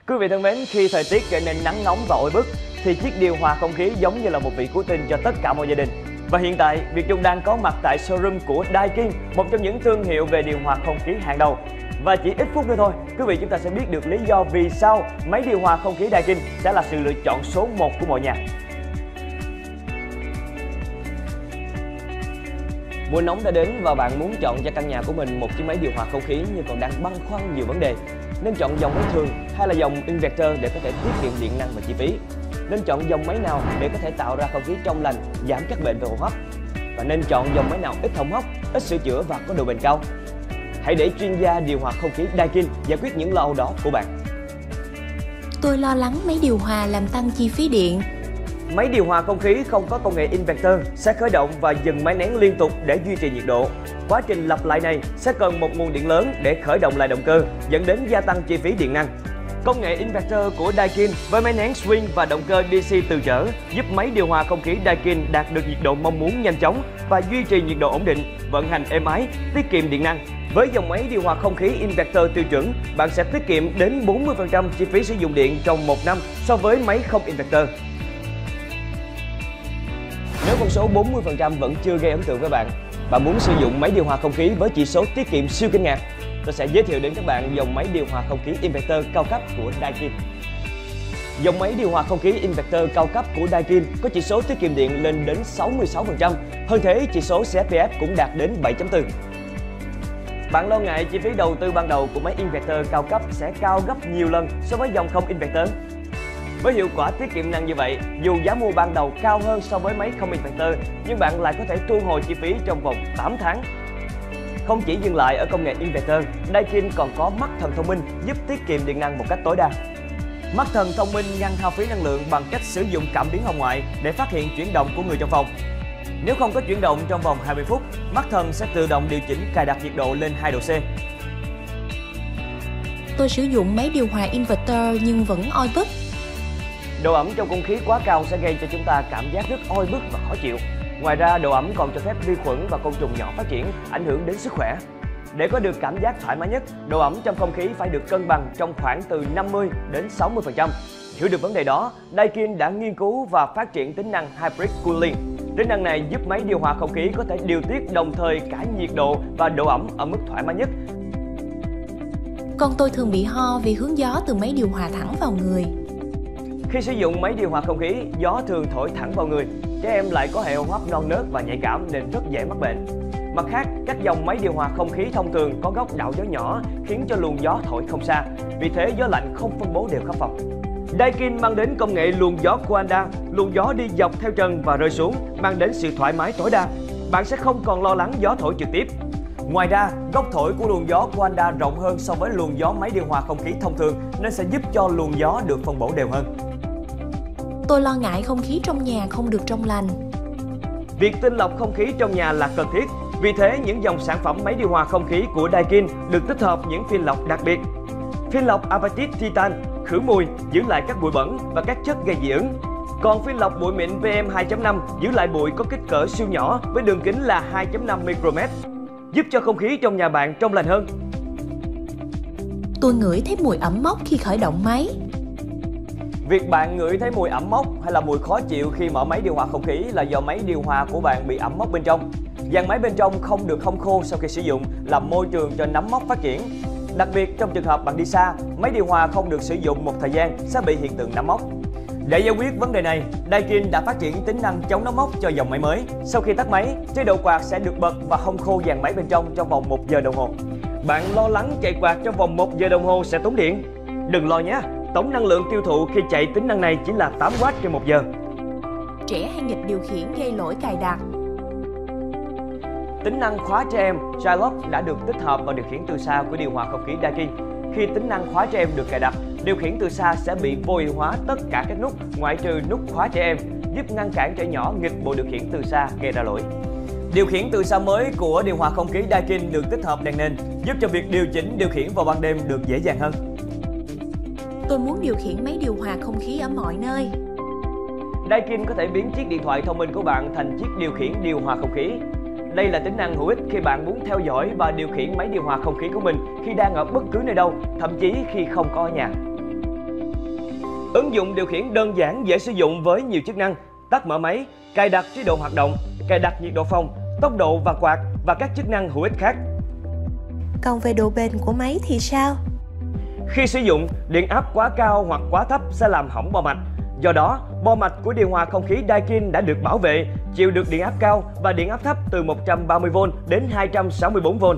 Quý vị thân mến, khi thời tiết trở nên nắng nóng và oi bức thì chiếc điều hòa không khí giống như là một vị cứu tinh cho tất cả mọi gia đình. Và hiện tại, Việt Trung đang có mặt tại showroom của Daikin, một trong những thương hiệu về điều hòa không khí hàng đầu. Và chỉ ít phút nữa thôi, quý vị chúng ta sẽ biết được lý do vì sao máy điều hòa không khí Daikin sẽ là sự lựa chọn số 1 của mọi nhà. Mùa nóng đã đến và bạn muốn chọn cho căn nhà của mình một chiếc máy điều hòa không khí nhưng còn đang băn khoăn nhiều vấn đề. Nên chọn dòng máy thường hay là dòng inverter để có thể tiết kiệm điện năng và chi phí? Nên chọn dòng máy nào để có thể tạo ra không khí trong lành, giảm các bệnh về hô hấp? Và nên chọn dòng máy nào ít hỏng hóc, ít sửa chữa và có độ bền cao? Hãy để chuyên gia điều hòa không khí Daikin giải quyết những lo âu đó của bạn. Tôi lo lắng máy điều hòa làm tăng chi phí điện. Máy điều hòa không khí không có công nghệ inverter sẽ khởi động và dừng máy nén liên tục để duy trì nhiệt độ. Quá trình lặp lại này sẽ cần một nguồn điện lớn để khởi động lại động cơ, dẫn đến gia tăng chi phí điện năng. Công nghệ inverter của Daikin với máy nén swing và động cơ DC tự chở giúp máy điều hòa không khí Daikin đạt được nhiệt độ mong muốn nhanh chóng và duy trì nhiệt độ ổn định, vận hành êm ái, tiết kiệm điện năng. Với dòng máy điều hòa không khí inverter tiêu chuẩn, bạn sẽ tiết kiệm đến 40% chi phí sử dụng điện trong 1 năm so với máy không inverter. Nếu con số 40% vẫn chưa gây ấn tượng với bạn, bạn muốn sử dụng máy điều hòa không khí với chỉ số tiết kiệm siêu kinh ngạc, tôi sẽ giới thiệu đến các bạn dòng máy điều hòa không khí inverter cao cấp của Daikin. Dòng máy điều hòa không khí inverter cao cấp của Daikin có chỉ số tiết kiệm điện lên đến 66%, hơn thế chỉ số CFPF cũng đạt đến 7.4. Bạn lo ngại chi phí đầu tư ban đầu của máy inverter cao cấp sẽ cao gấp nhiều lần so với dòng không inverter? Với hiệu quả tiết kiệm năng như vậy, dù giá mua ban đầu cao hơn so với máy không inverter, nhưng bạn lại có thể thu hồi chi phí trong vòng 8 tháng. Không chỉ dừng lại ở công nghệ inverter, Daikin còn có mắt thần thông minh giúp tiết kiệm điện năng một cách tối đa. Mắt thần thông minh ngăn hao phí năng lượng bằng cách sử dụng cảm biến hồng ngoại để phát hiện chuyển động của người trong phòng. Nếu không có chuyển động trong vòng 20 phút, mắt thần sẽ tự động điều chỉnh cài đặt nhiệt độ lên 2 độ C. Tôi sử dụng máy điều hòa inverter nhưng vẫn oi bức. Độ ẩm trong không khí quá cao sẽ gây cho chúng ta cảm giác rất oi bức và khó chịu. Ngoài ra, độ ẩm còn cho phép vi khuẩn và côn trùng nhỏ phát triển, ảnh hưởng đến sức khỏe. Để có được cảm giác thoải mái nhất, độ ẩm trong không khí phải được cân bằng trong khoảng từ 50 đến 60%. Hiểu được vấn đề đó, Daikin đã nghiên cứu và phát triển tính năng Hybrid Cooling. Tính năng này giúp máy điều hòa không khí có thể điều tiết đồng thời cả nhiệt độ và độ ẩm ở mức thoải mái nhất. Con tôi thường bị ho vì hướng gió từ máy điều hòa thẳng vào người. Khi sử dụng máy điều hòa không khí, gió thường thổi thẳng vào người. Trẻ em lại có hệ hô hấp non nớt và nhạy cảm nên rất dễ mắc bệnh. Mặt khác, các dòng máy điều hòa không khí thông thường có góc đạo gió nhỏ khiến cho luồng gió thổi không xa. Vì thế, gió lạnh không phân bố đều khắp phòng. Daikin mang đến công nghệ luồng gió Quanda, luồng gió đi dọc theo trần và rơi xuống, mang đến sự thoải mái tối đa. Bạn sẽ không còn lo lắng gió thổi trực tiếp. Ngoài ra, góc thổi của luồng gió Quanda rộng hơn so với luồng gió máy điều hòa không khí thông thường nên sẽ giúp cho luồng gió được phân bổ đều hơn. Tôi lo ngại không khí trong nhà không được trong lành. Việc tinh lọc không khí trong nhà là cần thiết. Vì thế, những dòng sản phẩm máy điều hòa không khí của Daikin được tích hợp những phiên lọc đặc biệt. Phiên lọc Apatit Titan khử mùi, giữ lại các bụi bẩn và các chất gây dị ứng. Còn phiên lọc bụi mịn PM2.5 giữ lại bụi có kích cỡ siêu nhỏ với đường kính là 2.5 micromet, giúp cho không khí trong nhà bạn trong lành hơn. Tôi ngửi thấy mùi ẩm mốc khi khởi động máy. Việc bạn ngửi thấy mùi ẩm mốc hay là mùi khó chịu khi mở máy điều hòa không khí là do máy điều hòa của bạn bị ẩm mốc bên trong. Dàn máy bên trong không được hong khô sau khi sử dụng, làm môi trường cho nấm mốc phát triển. Đặc biệt trong trường hợp bạn đi xa, máy điều hòa không được sử dụng một thời gian sẽ bị hiện tượng nấm mốc. Để giải quyết vấn đề này, Daikin đã phát triển tính năng chống nấm mốc cho dòng máy mới. Sau khi tắt máy, chế độ quạt sẽ được bật và hong khô dàn máy bên trong vòng 1 giờ đồng hồ. Bạn lo lắng chạy quạt trong vòng 1 giờ đồng hồ sẽ tốn điện? Đừng lo nhé, tổng năng lượng tiêu thụ khi chạy tính năng này chỉ là 8W trên 1 giờ. Trẻ hay nghịch điều khiển gây lỗi cài đặt. Tính năng khóa trẻ em Child Lock đã được tích hợp vào điều khiển từ xa của điều hòa không khí Daikin. Khi tính năng khóa trẻ em được cài đặt, điều khiển từ xa sẽ bị vô hiệu hóa tất cả các nút ngoại trừ nút khóa trẻ em, giúp ngăn cản trẻ nhỏ nghịch bộ điều khiển từ xa gây ra lỗi. Điều khiển từ xa mới của điều hòa không khí Daikin được tích hợp đèn nền, giúp cho việc điều chỉnh điều khiển vào ban đêm được dễ dàng hơn. Tôi muốn điều khiển máy điều hòa không khí ở mọi nơi. Daikin có thể biến chiếc điện thoại thông minh của bạn thành chiếc điều khiển điều hòa không khí. Đây là tính năng hữu ích khi bạn muốn theo dõi và điều khiển máy điều hòa không khí của mình khi đang ở bất cứ nơi đâu, thậm chí khi không có ở nhà. Ứng dụng điều khiển đơn giản dễ sử dụng với nhiều chức năng: tắt mở máy, cài đặt chế độ hoạt động, cài đặt nhiệt độ phòng, tốc độ và quạt và các chức năng hữu ích khác. Còn về độ bền của máy thì sao? Khi sử dụng, điện áp quá cao hoặc quá thấp sẽ làm hỏng bo mạch. Do đó, bo mạch của điều hòa không khí Daikin đã được bảo vệ, chịu được điện áp cao và điện áp thấp từ 130V đến 264V.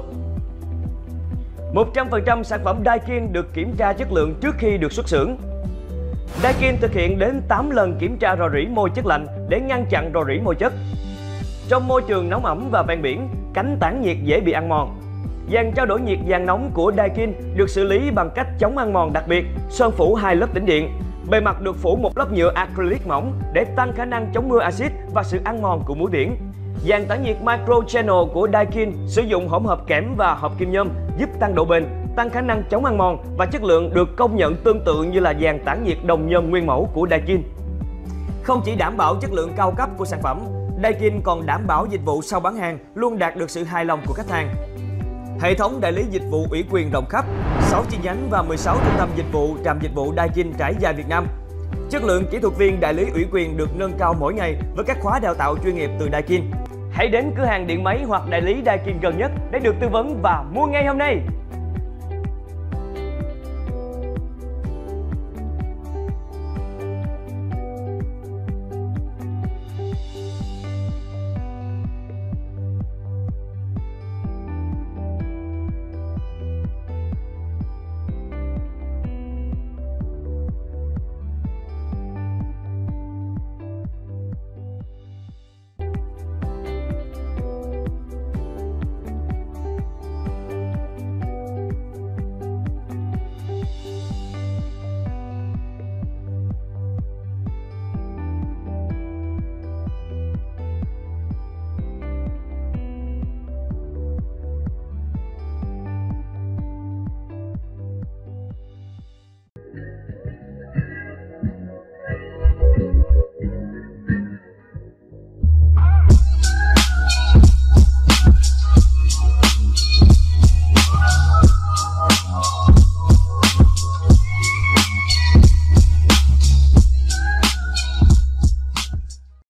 100% sản phẩm Daikin được kiểm tra chất lượng trước khi được xuất xưởng. Daikin thực hiện đến 8 lần kiểm tra rò rỉ môi chất lạnh để ngăn chặn rò rỉ môi chất. Trong môi trường nóng ẩm và ven biển, cánh tản nhiệt dễ bị ăn mòn. Dàn trao đổi nhiệt dàn nóng của Daikin được xử lý bằng cách chống ăn mòn đặc biệt, sơn phủ 2 lớp tĩnh điện. Bề mặt được phủ một lớp nhựa acrylic mỏng để tăng khả năng chống mưa axit và sự ăn mòn của muối biển. Dàn tản nhiệt Micro Channel của Daikin sử dụng hỗn hợp kẽm và hợp kim nhôm giúp tăng độ bền, tăng khả năng chống ăn mòn và chất lượng được công nhận tương tự như là dàn tản nhiệt đồng nhôm nguyên mẫu của Daikin. Không chỉ đảm bảo chất lượng cao cấp của sản phẩm, Daikin còn đảm bảo dịch vụ sau bán hàng luôn đạt được sự hài lòng của khách hàng. Hệ thống đại lý dịch vụ ủy quyền rộng khắp, 6 chi nhánh và 16 trung tâm dịch vụ trạm dịch vụ Daikin trải dài Việt Nam. Chất lượng kỹ thuật viên đại lý ủy quyền được nâng cao mỗi ngày với các khóa đào tạo chuyên nghiệp từ Daikin. Hãy đến cửa hàng điện máy hoặc đại lý Daikin gần nhất để được tư vấn và mua ngay hôm nay.